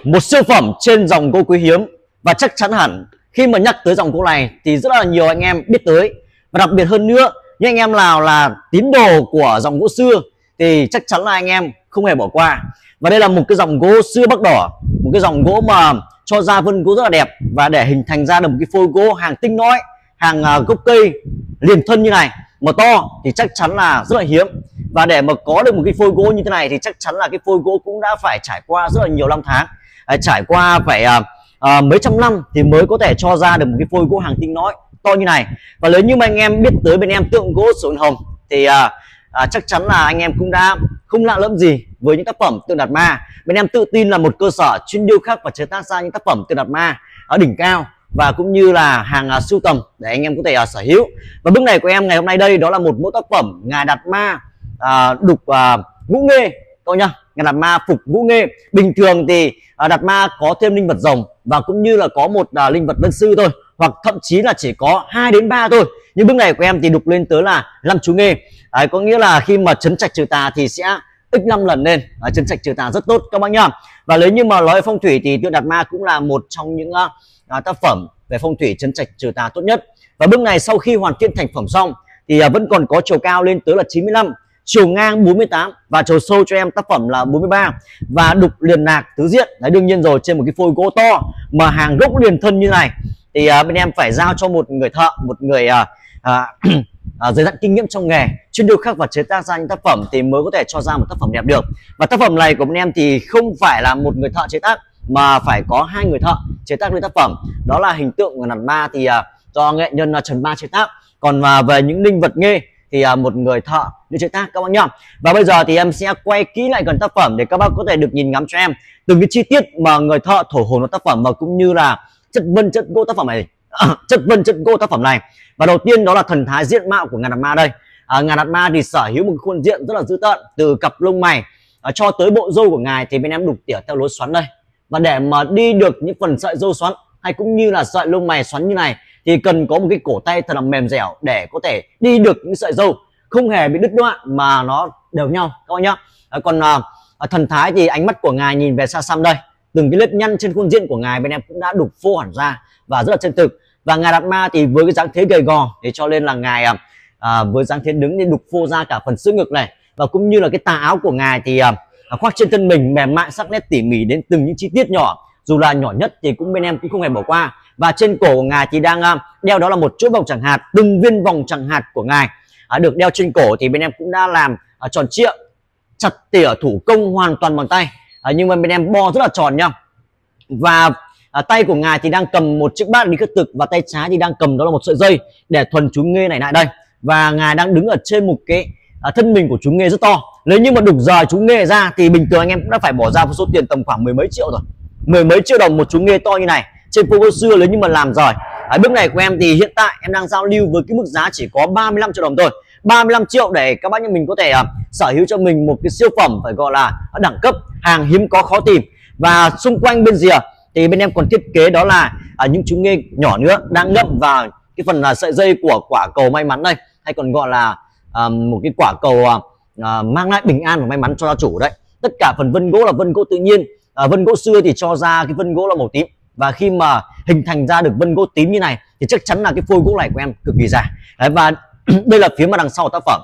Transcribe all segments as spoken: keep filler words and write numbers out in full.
Một siêu phẩm trên dòng gỗ quý hiếm, và chắc chắn hẳn khi mà nhắc tới dòng gỗ này thì rất là nhiều anh em biết tới. Và đặc biệt hơn nữa, những anh em nào là tín đồ của dòng gỗ xưa thì chắc chắn là anh em không hề bỏ qua. Và đây là một cái dòng gỗ xưa Bắc Đỏ, một cái dòng gỗ mà cho ra vân gỗ rất là đẹp, và để hình thành ra được một cái phôi gỗ hàng tinh nõi, hàng gốc cây liền thân như này mà to thì chắc chắn là rất là hiếm. Và để mà có được một cái phôi gỗ như thế này thì chắc chắn là cái phôi gỗ cũng đã phải trải qua rất là nhiều năm tháng, à, trải qua phải à, à, mấy trăm năm thì mới có thể cho ra được một cái phôi gỗ hàng tinh nõi to như này. Và nếu như mà anh em biết tới bên em tượng gỗ Sổ Hồng thì à, à, chắc chắn là anh em cũng đã không lạ lẫm gì với những tác phẩm tượng Đạt Ma. Bên em tự tin là một cơ sở chuyên điêu khắc và chế tác ra những tác phẩm tượng Đạt Ma ở đỉnh cao, và cũng như là hàng uh, sưu tầm để anh em có thể uh, sở hữu. Và bước này của em ngày hôm nay đây đó là một mẫu tác phẩm ngài Đạt Ma uh, đục uh, ngũ nghê thôi nhá. Ngài Đạt Ma phục ngũ nghê. Bình thường thì uh, Đạt Ma có thêm linh vật rồng và cũng như là có một uh, linh vật lân sư thôi, hoặc thậm chí là chỉ có hai đến ba thôi. Nhưng bước này của em thì đục lên tới là năm chú nghê. Đấy, có nghĩa là khi mà trấn trạch trừ tà thì sẽ x năm lần lên. Đấy, trấn trạch trừ tà rất tốt các bác nhá. Và nếu như mà nói phong thủy thì tượng Đạt Ma cũng là một trong những uh, À, tác phẩm về phong thủy trấn trạch trừ tà tốt nhất. Và bước này sau khi hoàn thiện thành phẩm xong thì à, vẫn còn có chiều cao lên tới là chín mươi lăm, chiều ngang bốn mươi tám và chiều sâu cho em tác phẩm là bốn mươi ba, và đục liền nạc tứ diện. Đấy, đương nhiên rồi, trên một cái phôi gỗ to mà hàng gốc liền thân như này thì à, bên em phải giao cho một người thợ, một người à, à, à, giới hạn kinh nghiệm trong nghề, chuyên điêu khắc và chế tác ra những tác phẩm thì mới có thể cho ra một tác phẩm đẹp được. Và tác phẩm này của bên em thì không phải là một người thợ chế tác mà phải có hai người thợ chế tác lên tác phẩm. Đó là hình tượng của Đạt Ma thì uh, do nghệ nhân uh, Trần Ma chế tác, còn uh, về những linh vật nghê thì uh, một người thợ đi chế tác các bác nhá. Và bây giờ thì em sẽ quay kỹ lại gần tác phẩm để các bác có thể được nhìn ngắm cho em từng cái chi tiết mà người thợ thổi hồn vào tác phẩm, và cũng như là chất vân chất gỗ tác phẩm này chất vân chất gỗ tác phẩm này. Và đầu tiên đó là thần thái diện mạo của ngài Đạt Ma đây. uh, ngài Đạt Ma thì sở hữu một khuôn diện rất là dữ tợn, từ cặp lông mày uh, cho tới bộ râu của ngài thì bên em đục tỉa theo lối xoắn đây. Và để mà đi được những phần sợi râu xoắn hay cũng như là sợi lông mày xoắn như này thì cần có một cái cổ tay thật là mềm dẻo để có thể đi được những sợi râu không hề bị đứt đoạn mà nó đều nhau các bạn nhá. À, còn à, thần thái thì ánh mắt của ngài nhìn về xa xăm đây, từng cái nếp nhăn trên khuôn diện của ngài bên em cũng đã đục phô hẳn ra và rất là chân thực. Và ngài Đạt Ma thì với cái dáng thế gầy gò thì cho nên là ngài à, với dáng thế đứng thì đục phô ra cả phần xương ngực này, và cũng như là cái tà áo của ngài thì à, khoác trên thân mình mềm mại sắc nét tỉ mỉ đến từng những chi tiết nhỏ, dù là nhỏ nhất thì cũng bên em cũng không hề bỏ qua. Và trên cổ của ngài thì đang uh, đeo đó là một chuỗi vòng chẳng hạt, từng viên vòng chẳng hạt của ngài uh, được đeo trên cổ thì bên em cũng đã làm uh, tròn trịa, chặt tỉa thủ công hoàn toàn bằng tay, uh, nhưng mà bên em bo rất là tròn nha. Và uh, tay của ngài thì đang cầm một chiếc bát đi khất thực, và tay trái thì đang cầm đó là một sợi dây để thuần chú nghê này lại đây. Và ngài đang đứng ở trên một cái uh, thân mình của chú nghê rất to. Nếu như mà đục rời chú nghê ra thì bình thường anh em cũng đã phải bỏ ra một số tiền tầm khoảng mười mấy triệu rồi, mười mấy triệu đồng một chú nghê to như này trên phố gỗ xưa. Nếu như mà làm rồi ở bước này của em thì hiện tại em đang giao lưu với cái mức giá chỉ có ba mươi lăm triệu đồng thôi, ba mươi lăm triệu để các bác nhà mình có thể uh, sở hữu cho mình một cái siêu phẩm phải gọi là đẳng cấp, hàng hiếm có khó tìm. Và xung quanh bên rìa thì bên em còn thiết kế đó là uh, những chú nghê nhỏ nữa đang ngậm vào cái phần uh, sợi dây của quả cầu may mắn đây, hay còn gọi là uh, một cái quả cầu uh, À, mang lại bình an và may mắn cho gia chủ đấy. Tất cả phần vân gỗ là vân gỗ tự nhiên, à, vân gỗ xưa thì cho ra cái vân gỗ là màu tím, và khi mà hình thành ra được vân gỗ tím như này thì chắc chắn là cái phôi gỗ này của em cực kỳ già. Đấy, và đây là phía mặt đằng sau của tác phẩm.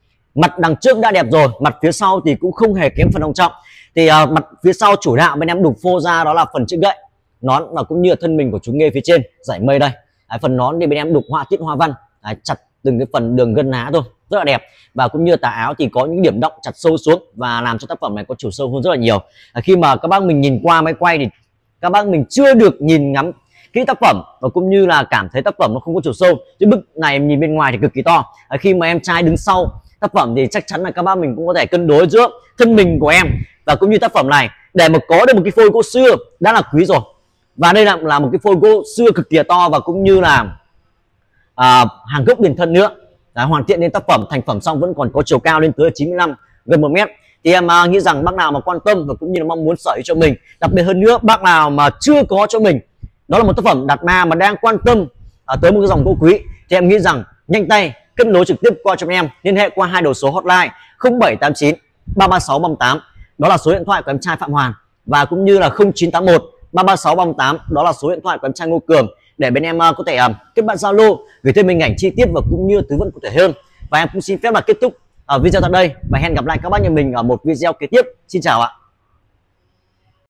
Mặt đằng trước đã đẹp rồi, mặt phía sau thì cũng không hề kém phần ông trọng. Thì à, mặt phía sau chủ đạo bên em đục phô ra đó là phần chiếc gậy, nón và cũng như là thân mình của chú nghê phía trên dải mây đây. Đấy, phần nón thì bên em đục họa tiết hoa văn, đấy, chặt từng cái phần đường gân lá thôi, rất là đẹp. Và cũng như tà áo thì có những điểm động chặt sâu xuống và làm cho tác phẩm này có chiều sâu hơn rất là nhiều. À, khi mà các bác mình nhìn qua máy quay thì các bác mình chưa được nhìn ngắm kỹ tác phẩm, và cũng như là cảm thấy tác phẩm nó không có chiều sâu. Chứ bức này em nhìn bên ngoài thì cực kỳ to. À, khi mà em trai đứng sau tác phẩm thì chắc chắn là các bác mình cũng có thể cân đối giữa thân mình của em và cũng như tác phẩm này để mà có được một cái phôi gỗ xưa đã là quý rồi. Và đây là, là một cái phôi gỗ xưa cực kỳ to, và cũng như là à, hàng gốc liền thân nữa. Đấy, hoàn thiện đến tác phẩm thành phẩm xong vẫn còn có chiều cao lên tới chín mươi lăm, gần một mét. Thì em uh, nghĩ rằng bác nào mà quan tâm và cũng như là mong muốn sở hữu cho mình, đặc biệt hơn nữa bác nào mà chưa có cho mình đó là một tác phẩm Đạt Ma mà đang quan tâm uh, tới một cái dòng gỗ quý, thì em nghĩ rằng nhanh tay kết nối trực tiếp qua cho em, liên hệ qua hai đầu số hotline không bảy tám chín ba ba sáu ba tám, đó là số điện thoại của em trai Phạm Hoàn. và cũng như là không chín tám một ba ba sáu ba tám, đó là số điện thoại của em trai Ngô Cường để bên em uh, có thể uh, kết bạn Zalo, gửi thêm hình ảnh chi tiết và cũng như tư vấn cụ thể hơn. Và em cũng xin phép là kết thúc ở uh, video tại đây và hẹn gặp lại các bác nhà mình ở một video kế tiếp. Xin chào ạ.